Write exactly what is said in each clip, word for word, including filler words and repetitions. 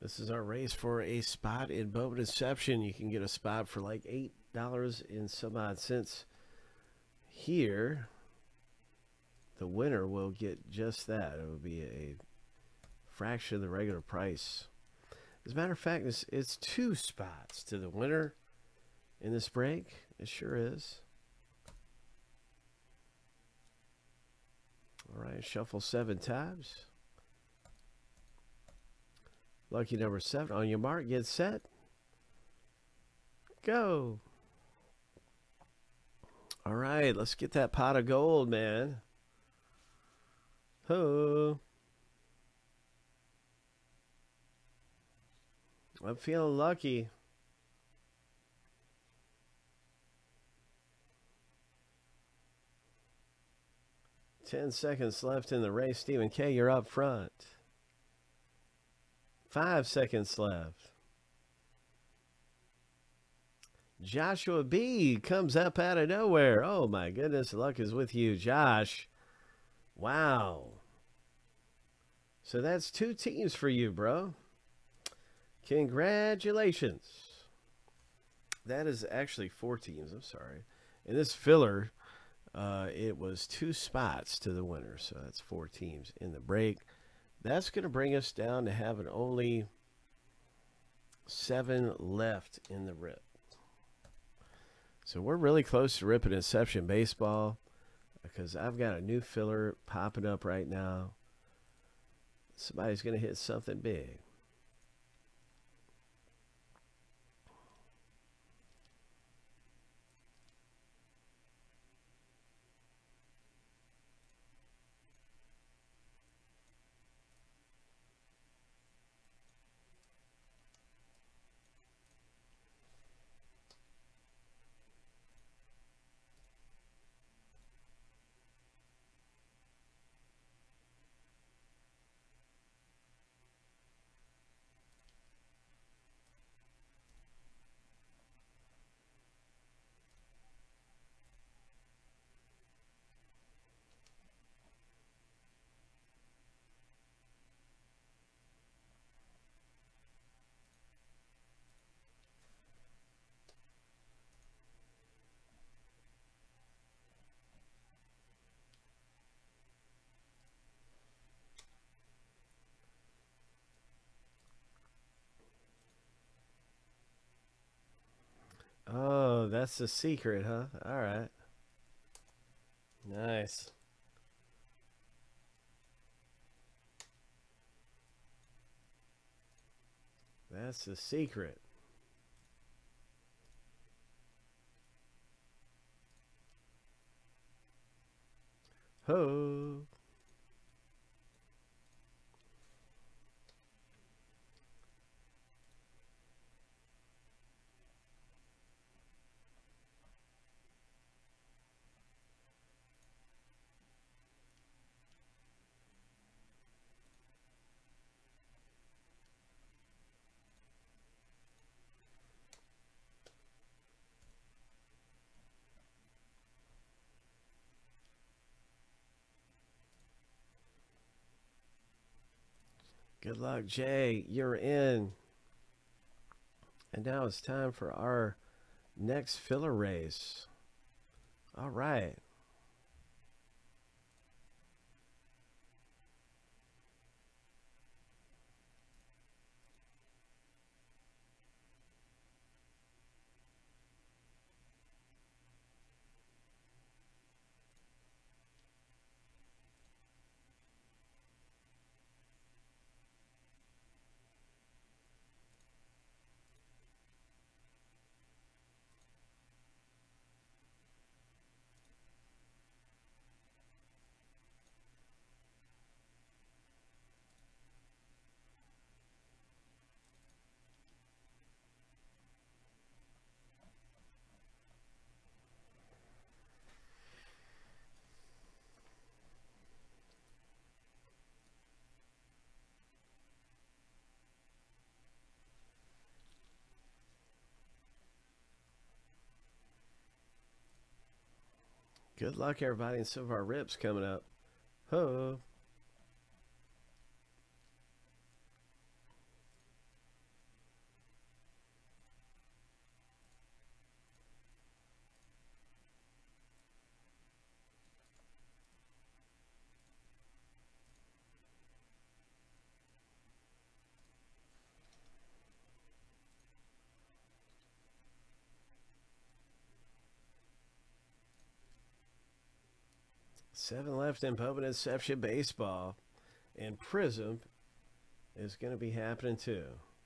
This is our race for a spot in Bowman Inception. You can get a spot for like eight dollars and some odd cents here. The winner will get just that. It will be a fraction of the regular price. As a matter of fact, it's, it's two spots to the winner in this break. It sure is. All right, shuffle seven times. Lucky number seven. On your mark, get set. Go. All right, let's get that pot of gold, man. Ho. I'm feeling lucky. Ten seconds left in the race. Stephen K., you're up front. Five seconds left. Joshua B. comes up out of nowhere. Oh, my goodness. Luck is with you, Josh. Wow. So that's two teams for you, bro. Congratulations. That is actually four teams. I'm sorry. In this filler, uh, it was two spots to the winner. So that's four teams in the break. That's going to bring us down to having only seven left in the rip. So we're really close to ripping Inception Baseball because I've got a new filler popping up right now. Somebody's going to hit something big. Oh, that's the secret, huh? All right. Nice. That's the secret. Ho. Good luck, Jay. You're in. And now it's time for our next filler race. All right. Good luck, everybody, and some of our rips coming up. Ho. Seven left in Bowman Inception baseball. And Prism is going to be happening too.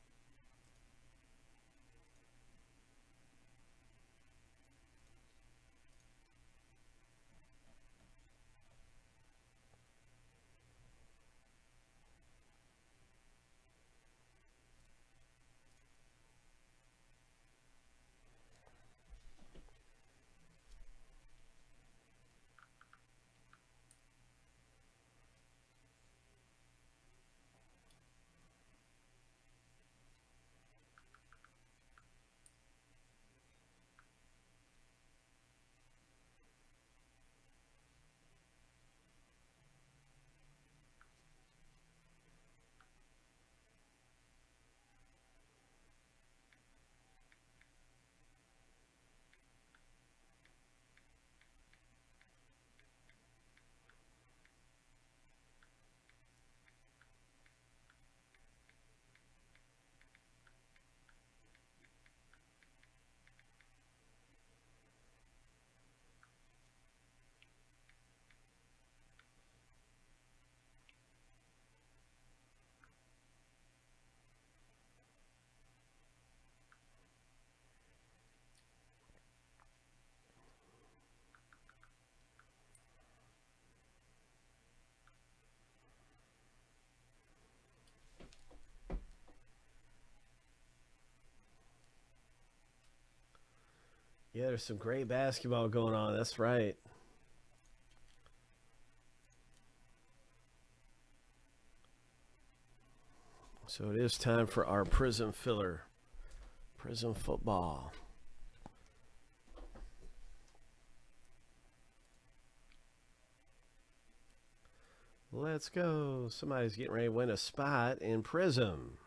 Yeah, there's some great basketball going on. That's right. So it is time for our Prism filler. Prism football. Let's go. Somebody's getting ready to win a spot in Prism.